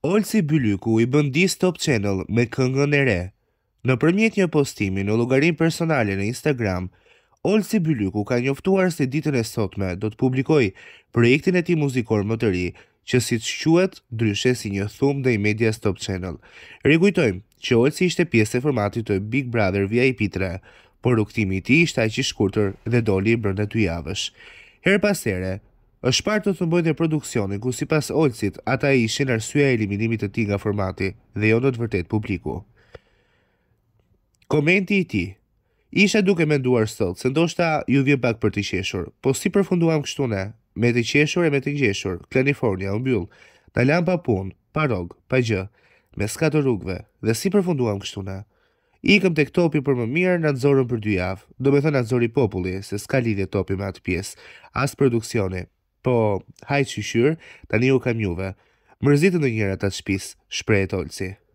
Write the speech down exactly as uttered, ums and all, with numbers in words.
Olsi Bylyku i bën diss Top Channel me këngën e re. Nëpërmjet një postimi në llogarinë personale në Instagram, Olsi Bylyku ka njoftuar se ditën e sotme do të publikojë projektin e tij muzikor më të ri, që siç quhet, ndryshe si një thum ndaj medias Top Channel. Rikujtojmë që Olsi ishte pjesë e formatit të Big Brother V I P tre, por rukëtimi i tij ishte aq i shkurtër dhe doli brenda dy javësh. Her pas here, është parë të thëmbojnë e produksionin, ku si pas Olsit, ata ishin arsyeja e eliminimit të tij nga formati dhe jo në të vërtet publiku. Komenti i tij: isha duke menduar sot se ndoshta ju vjen pak për të qeshur, po si përfunduam kështu ne, me të qeshur e me të ngjeshur, Kalifornia u mbyll, na lan pa punë, pa rrog, pa gjë, me s'ka të rrugëve, dhe si përfunduam kështu ne. Ikëm tek topi për më mirë, na nxorën për dy javë, do me thënë na nxori populli, se s'ka lidhje topi me atë pjesë, as produksioni. Po, hajt shqyr, tani u kam juve. Mërzitën në njëra të shtëpisë, shprehet Olsi.